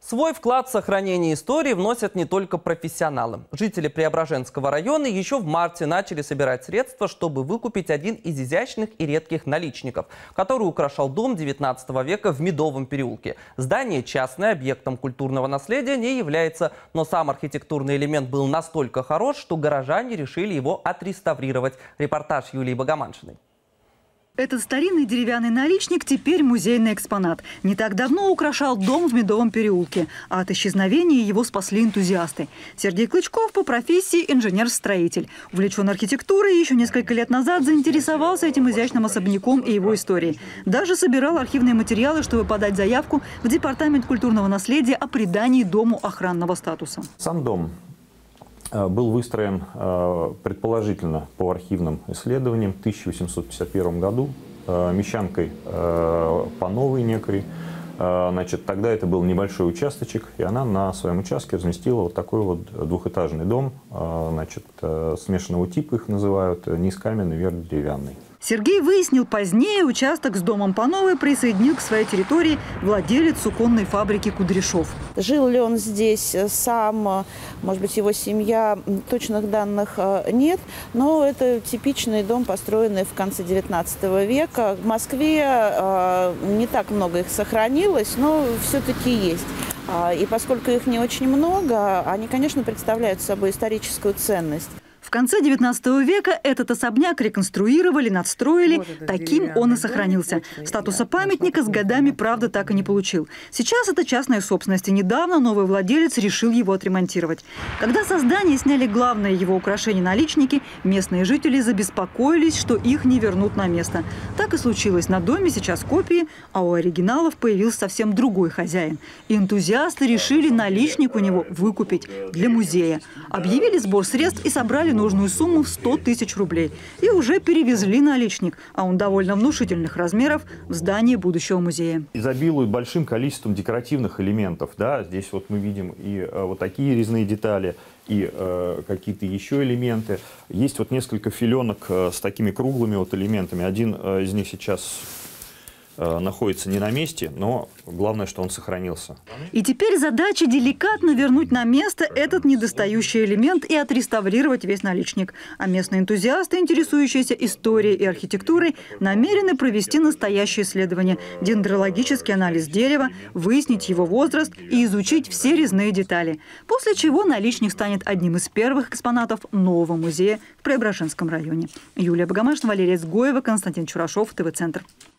Свой вклад в сохранение истории вносят не только профессионалы. Жители Преображенского района еще в марте начали собирать средства, чтобы выкупить один из изящных и редких наличников, который украшал дом XIX века в Медовом переулке. Здание частное, объектом культурного наследия не является, но сам архитектурный элемент был настолько хорош, что горожане решили его отреставрировать. Репортаж Юлии Богоманшиной. Этот старинный деревянный наличник теперь музейный экспонат. Не так давно украшал дом в Медовом переулке, а от исчезновения его спасли энтузиасты. Сергей Клычков по профессии инженер-строитель. Увлечен архитектурой, еще несколько лет назад заинтересовался этим изящным особняком и его историей. Даже собирал архивные материалы, чтобы подать заявку в Департамент культурного наследия о придании дому охранного статуса. Сам дом был выстроен предположительно по архивным исследованиям в 1851 году мещанкой Пановой некой. Значит, тогда это был небольшой участочек, и она на своем участке разместила вот такой вот двухэтажный дом, значит, смешанного типа их называют, низ каменный, верх деревянный. Сергей выяснил позднее, участок с домом Пановой присоединил к своей территории владелец суконной фабрики Кудряшов. Жил ли он здесь сам, может быть, его семья, точных данных нет, но это типичный дом, построенный в конце XIX века. В Москве не так много их сохранилось, но все-таки есть. И поскольку их не очень много, они, конечно, представляют собой историческую ценность. В конце XIX века этот особняк реконструировали, надстроили. Таким он и сохранился. Статуса памятника с годами, правда, так и не получил. Сейчас это частная собственность, и недавно новый владелец решил его отремонтировать. Когда со здания сняли главное его украшение наличники, местные жители забеспокоились, что их не вернут на место. Так и случилось. На доме сейчас копии, а у оригиналов появился совсем другой хозяин. И энтузиасты решили наличник у него выкупить для музея. Объявили сбор средств и собрали нужную сумму в 100 тысяч рублей. И уже перевезли наличник, а он довольно внушительных размеров, в здание будущего музея. Изобилует большим количеством декоративных элементов. Да? Здесь вот мы видим и вот такие резные детали, и какие-то еще элементы. Есть вот несколько филенок с такими круглыми вот элементами. Один из них сейчас находится не на месте, но главное, что он сохранился. И теперь задача деликатно вернуть на место этот недостающий элемент и отреставрировать весь наличник. А местные энтузиасты, интересующиеся историей и архитектурой, намерены провести настоящее исследование, дендрологический анализ дерева, выяснить его возраст и изучить все резные детали. После чего наличник станет одним из первых экспонатов нового музея в Преображенском районе. Юлия Богоманшина, Валерия Цгоева, Константин Чурашов, ТВ-центр.